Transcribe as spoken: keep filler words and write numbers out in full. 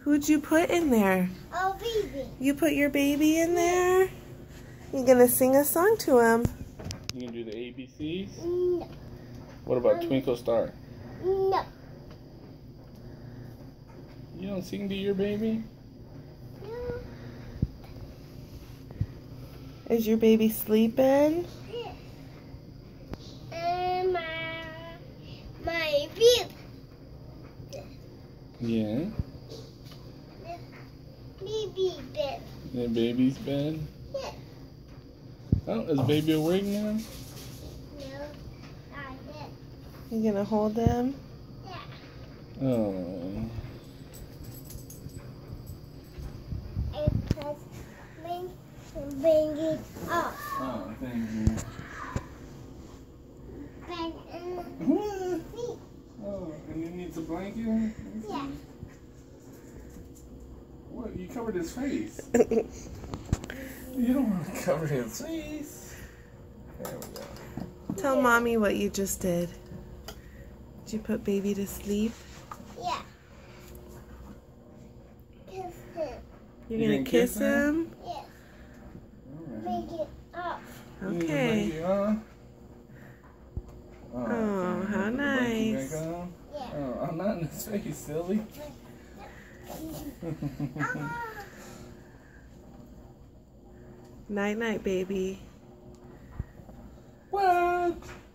Who'd you put in there? Oh, baby. You put your baby in there? You gonna sing a song to him? You gonna do the A B Cs? No. What about Um, Twinkle Star? No. You don't sing to your baby? No. Is your baby sleeping? And my, my baby. Yeah. Baby bed. The baby's bed? Yeah. Oh, is baby awake now? No. Not yet. You gonna hold him? Yeah. Oh. And press bring, bring it up. Oh, thank you. Bring it What? feet. Oh, and you need a blanket? Yeah. What? You covered his face. You don't want to cover his face. There we go. Tell mommy what you just did. Did you put baby to sleep? Yeah. Kiss him. You're You gonna gonna kiss kiss him? him? Yeah. Alright. Bring it up. You need a Okay. blanket on? Oh, Oh, okay. how Put the blanket nice. back on? Yeah. Oh, I'm not in his face, silly. Ah. Night night, baby. What?